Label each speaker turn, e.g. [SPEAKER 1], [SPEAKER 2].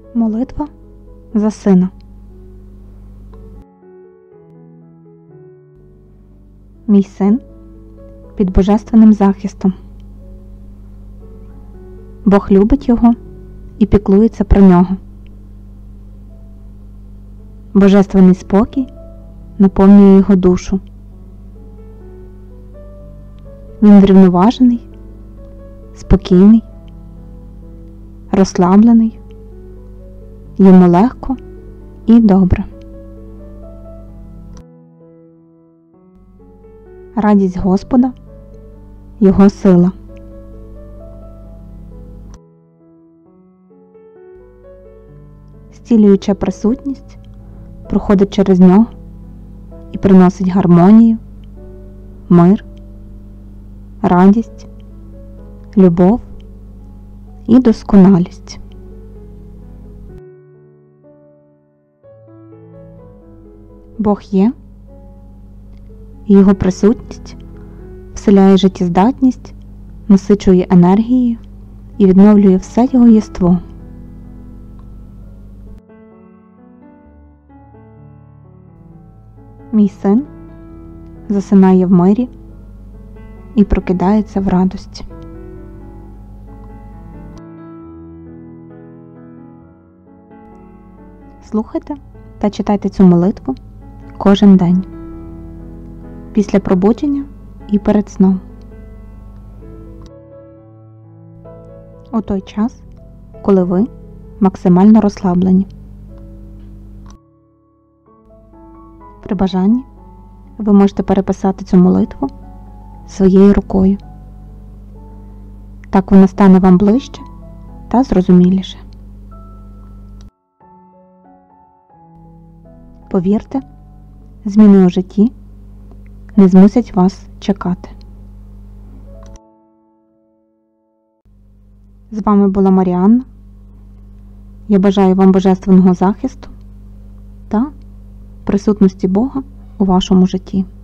[SPEAKER 1] Молитва за сина. Мій син під божественним захистом. Бог любить його і піклується про нього. Божественний спокій наповнює його душу. Він врівноважений, спокійний, розслаблений, йому легко і добре. Радість Господа – Його сила. Зцілююча присутність проходить через нього і приносить гармонію, мир, радість, любов і досконалість. Бог є, і Його присутність вселяє життєздатність, насичує енергією і відновлює все його єство. Мій син засинає в мирі і прокидається в радості. Слухайте та читайте цю молитву кожен день, після пробудження і перед сном. У той час, коли ви максимально розслаблені. При бажанні ви можете переписати цю молитву своєю рукою. Так вона стане вам ближче та зрозуміліше. Повірте, зміни у житті не змусять вас чекати. З вами була Маріанна. Я бажаю вам божественного захисту та присутності Бога у вашому житті.